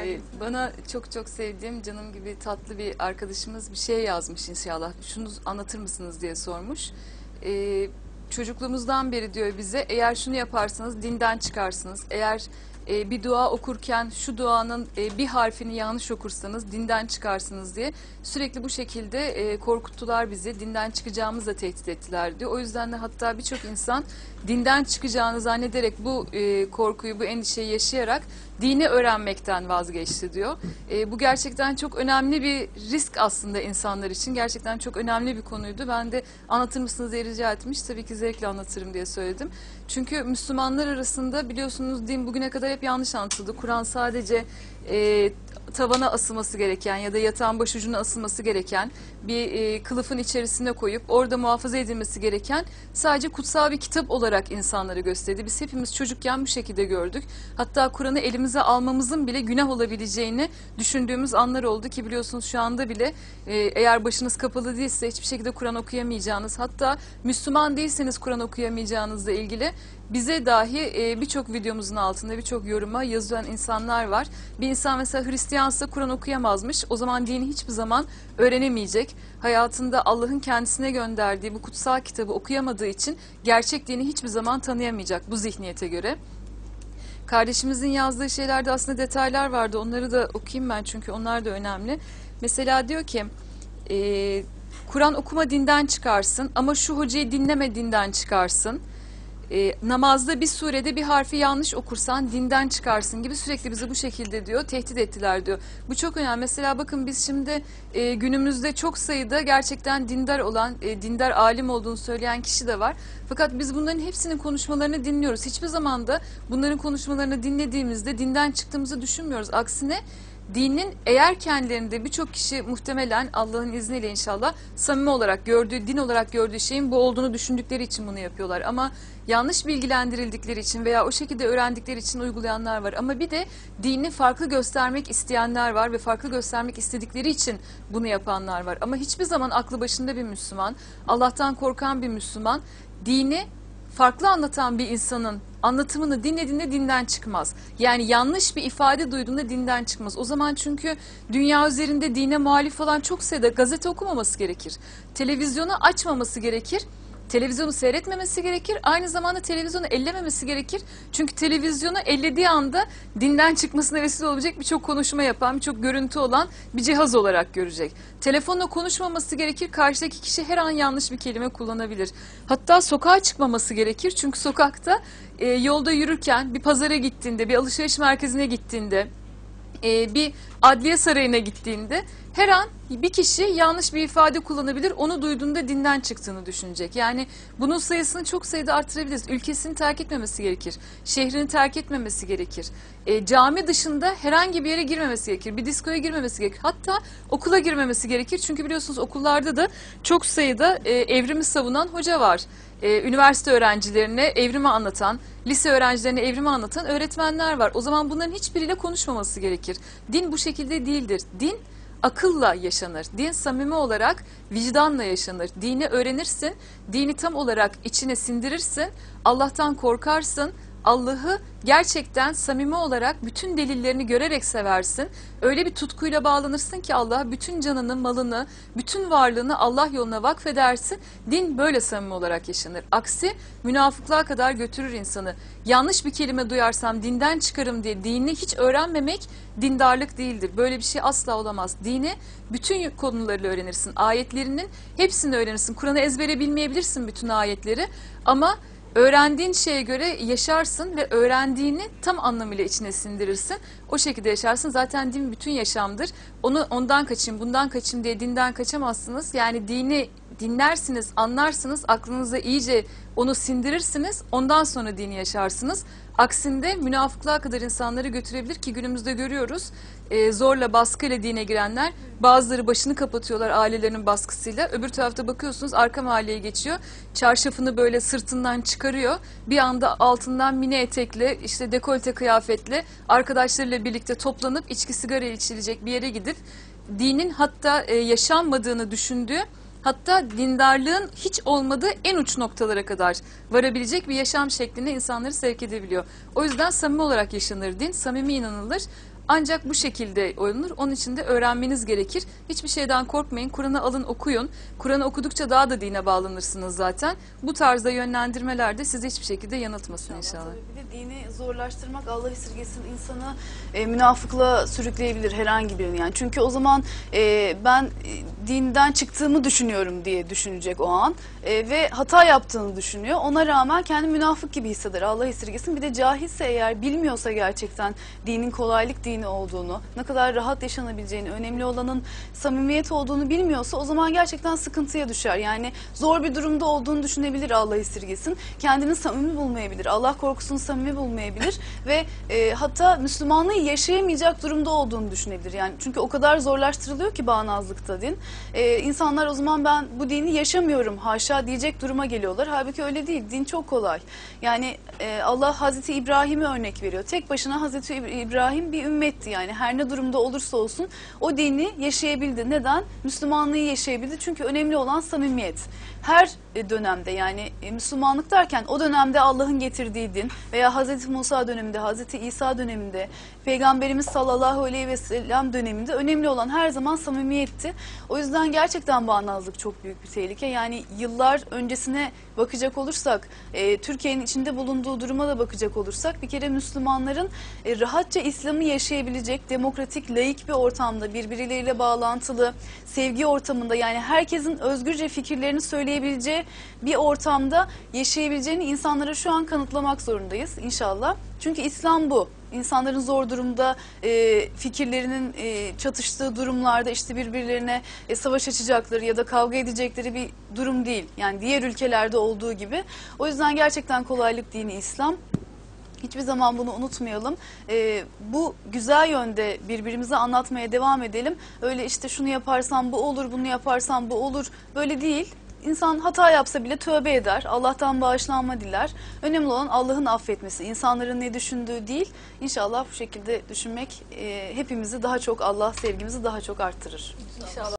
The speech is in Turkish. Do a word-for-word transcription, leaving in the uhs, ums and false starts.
Ee, bana çok çok sevdiğim canım gibi tatlı bir arkadaşımız bir şey yazmış inşallah. Şunu anlatır mısınız diye sormuş. Ee, çocukluğumuzdan beri diyor bize, eğer şunu yaparsanız dinden çıkarsınız. Eğer e, bir dua okurken şu duanın e, bir harfini yanlış okursanız dinden çıkarsınız diye sürekli bu şekilde e, korkuttular bizi. Dinden çıkacağımızla tehdit ettiler diyor. O yüzden de hatta birçok insan dinden çıkacağını zannederek bu e, korkuyu, bu endişeyi yaşayarak dini öğrenmekten vazgeçti diyor. E, bu gerçekten çok önemli bir risk aslında insanlar için. Gerçekten çok önemli bir konuydu. Ben de anlatır mısınız diye rica etmiş. Tabii ki zevkle anlatırım diye söyledim. Çünkü Müslümanlar arasında biliyorsunuz din bugüne kadar hep yanlış anlatıldı. Kur'an sadece e, tavana asılması gereken ya da yatağın başucuna asılması gereken bir e, kılıfın içerisine koyup orada muhafaza edilmesi gereken sadece kutsal bir kitap olarak insanlara gösterdi. Biz hepimiz çocukken bu şekilde gördük. Hatta Kur'an'ı elimize almamızın bile günah olabileceğini düşündüğümüz anlar oldu ki biliyorsunuz şu anda bile e, eğer başınız kapalı değilse hiçbir şekilde Kur'an okuyamayacağınız, hatta Müslüman değilseniz Kur'an okuyamayacağınızla ilgili bize dahi e, birçok videomuzun altında birçok yoruma yazılan insanlar var. Bir insan mesela Hristiyansa Kur'an okuyamazmış. O zaman dini hiçbir zaman öğrenemeyecek. Hayatında Allah'ın kendisine gönderdiği bu kutsal kitabı okuyamadığı için gerçek dini hiçbir zaman tanıyamayacak bu zihniyete göre. Kardeşimizin yazdığı şeylerde aslında detaylar vardı. Onları da okuyayım ben çünkü onlar da önemli. Mesela diyor ki e, Kur'an okuma dinden çıkarsın ama şu hocayı dinleme dinden çıkarsın. E, namazda bir surede bir harfi yanlış okursan dinden çıkarsın gibi sürekli bizi bu şekilde diyor tehdit ettiler diyor. Bu çok önemli. Mesela bakın biz şimdi e, günümüzde çok sayıda gerçekten dindar olan, e, dindar alim olduğunu söyleyen kişi de var. Fakat biz bunların hepsinin konuşmalarını dinliyoruz. Hiçbir zaman da bunların konuşmalarını dinlediğimizde dinden çıktığımızı düşünmüyoruz. Aksine dinin eğer kendilerinde birçok kişi muhtemelen Allah'ın izniyle inşallah samimi olarak gördüğü, din olarak gördüğü şeyin bu olduğunu düşündükleri için bunu yapıyorlar. Ama yanlış bilgilendirildikleri için veya o şekilde öğrendikleri için uygulayanlar var. Ama bir de dini farklı göstermek isteyenler var ve farklı göstermek istedikleri için bunu yapanlar var. Ama hiçbir zaman aklı başında bir Müslüman, Allah'tan korkan bir Müslüman, dini farklı anlatan bir insanın anlatımını dinlediğinde dinden çıkmaz. Yani yanlış bir ifade duyduğunda dinden çıkmaz. O zaman çünkü dünya üzerinde dine muhalif olan çok sayıda gazete okumaması gerekir. Televizyonu açmaması gerekir. Televizyonu seyretmemesi gerekir. Aynı zamanda televizyonu ellememesi gerekir. Çünkü televizyonu ellediği anda dinden çıkmasına vesile olabilecek birçok konuşma yapan, birçok görüntü olan bir cihaz olarak görecek. Telefonla konuşmaması gerekir. Karşıdaki kişi her an yanlış bir kelime kullanabilir. Hatta sokağa çıkmaması gerekir. Çünkü sokakta e, yolda yürürken, bir pazara gittiğinde, bir alışveriş merkezine gittiğinde, e, bir adliye sarayına gittiğinde her an bir kişi yanlış bir ifade kullanabilir, onu duyduğunda dinden çıktığını düşünecek. Yani bunun sayısını çok sayıda artırabiliriz. Ülkesini terk etmemesi gerekir, şehrini terk etmemesi gerekir. E, cami dışında herhangi bir yere girmemesi gerekir, bir diskoya girmemesi gerekir. Hatta okula girmemesi gerekir. Çünkü biliyorsunuz okullarda da çok sayıda e, evrimi savunan hoca var. E, üniversite öğrencilerine evrimi anlatan, lise öğrencilerine evrimi anlatan öğretmenler var. O zaman bunların hiçbiriyle konuşmaması gerekir. Din bu şekilde değildir. Din akılla yaşanır. Din samimi olarak vicdanla yaşanır. Dini öğrenirsin, dini tam olarak içine sindirirsin, Allah'tan korkarsın, Allah'ı gerçekten samimi olarak bütün delillerini görerek seversin. Öyle bir tutkuyla bağlanırsın ki Allah'a bütün canını, malını, bütün varlığını Allah yoluna vakfedersin. Din böyle samimi olarak yaşanır. Aksi münafıklığa kadar götürür insanı. Yanlış bir kelime duyarsam dinden çıkarım diye dini hiç öğrenmemek dindarlık değildir. Böyle bir şey asla olamaz. Dini bütün konularıyla öğrenirsin. Ayetlerinin hepsini öğrenirsin. Kur'an'ı ezbere bilmeyebilirsin bütün ayetleri ama öğrendiğin şeye göre yaşarsın ve öğrendiğini tam anlamıyla içine sindirirsin. O şekilde yaşarsın. Zaten din bütün yaşamdır. Onu ondan kaçayım, bundan kaçayım diye dinden kaçamazsınız. Yani dini dinlersiniz, anlarsınız, aklınıza iyice onu sindirirsiniz. Ondan sonra dini yaşarsınız. Aksinde münafıklığa kadar insanları götürebilir ki günümüzde görüyoruz. E, zorla baskıyla dine girenler, bazıları başını kapatıyorlar ailelerinin baskısıyla. Öbür tarafta bakıyorsunuz arka mahalleye geçiyor. Çarşafını böyle sırtından çıkarıyor. Bir anda altından mini etekle, işte dekolte kıyafetle arkadaşlarıyla birlikte toplanıp içki sigara içilecek bir yere gidip dinin hatta e, yaşanmadığını düşündüğü, hatta dindarlığın hiç olmadığı en uç noktalara kadar varabilecek bir yaşam şekline insanları sevk edebiliyor. O yüzden samimi olarak yaşanır din, samimi inanılır. Ancak bu şekilde olunur. Onun için de öğrenmeniz gerekir. Hiçbir şeyden korkmayın. Kur'an'ı alın, okuyun. Kur'an'ı okudukça daha da dine bağlanırsınız zaten. Bu tarzda yönlendirmeler de sizi hiçbir şekilde yanıltmasın inşallah. Tabii bir de dini zorlaştırmak, Allah esirgesin, insanı e, münafıklığa sürükleyebilir herhangi birini yani. Çünkü o zaman e, ben e, dinden çıktığımı düşünüyorum diye düşünecek o an e, ve hata yaptığını düşünüyor. Ona rağmen kendi münafık gibi hisseder. Allah esirgesin. Bir de cahilse eğer, bilmiyorsa gerçekten dinin kolaylık dini olduğunu, ne kadar rahat yaşanabileceğini, önemli olanın samimiyet olduğunu bilmiyorsa o zaman gerçekten sıkıntıya düşer. Yani zor bir durumda olduğunu düşünebilir, Allah esirgesin. Kendini samimi bulmayabilir. Allah korkusunu samimi bulmayabilir ve e, hatta Müslümanlığı yaşayamayacak durumda olduğunu düşünebilir. Yani çünkü o kadar zorlaştırılıyor ki bağnazlıkta din. E, insanlar o zaman ben bu dini yaşamıyorum haşa diyecek duruma geliyorlar. Halbuki öyle değil. Din çok kolay. Yani e, Allah Hazreti İbrahim'i örnek veriyor. Tek başına Hazreti İbrahim bir ümmetti yani. Her ne durumda olursa olsun o dini yaşayabildi. Neden? Müslümanlığı yaşayabildi. Çünkü önemli olan samimiyet. Her dönemde yani Müslümanlık derken o dönemde Allah'ın getirdiği din veya Hazreti Musa döneminde, Hazreti İsa döneminde, Peygamberimiz sallallahu aleyhi ve sellem döneminde önemli olan her zaman samimiyetti. O yüzden gerçekten bağnazlık çok büyük bir tehlike. Yani yıllar öncesine bakacak olursak, e, Türkiye'nin içinde bulunduğu duruma da bakacak olursak bir kere Müslümanların e, rahatça İslam'ı yaşayabilecek, demokratik, laik bir ortamda, birbirleriyle bağlantılı, sevgi ortamında yani herkesin özgürce fikirlerini söyleyebileceği bir ortamda yaşayabileceğini insanlara şu an kanıtlamak zorundayız inşallah. Çünkü İslam bu. İnsanların zor durumda e, fikirlerinin e, çatıştığı durumlarda işte birbirlerine e, savaş açacakları ya da kavga edecekleri bir durum değil. Yani diğer ülkelerde olduğu gibi. O yüzden gerçekten kolaylık dini İslam. Hiçbir zaman bunu unutmayalım. Ee, bu güzel yönde birbirimize anlatmaya devam edelim. Öyle işte şunu yaparsan bu olur, bunu yaparsan bu olur. Böyle değil. İnsan hata yapsa bile tövbe eder. Allah'tan bağışlanma diler. Önemli olan Allah'ın affetmesi. İnsanların ne düşündüğü değil. İnşallah bu şekilde düşünmek e, hepimizi daha çok, Allah sevgimizi daha çok arttırır. İnşallah.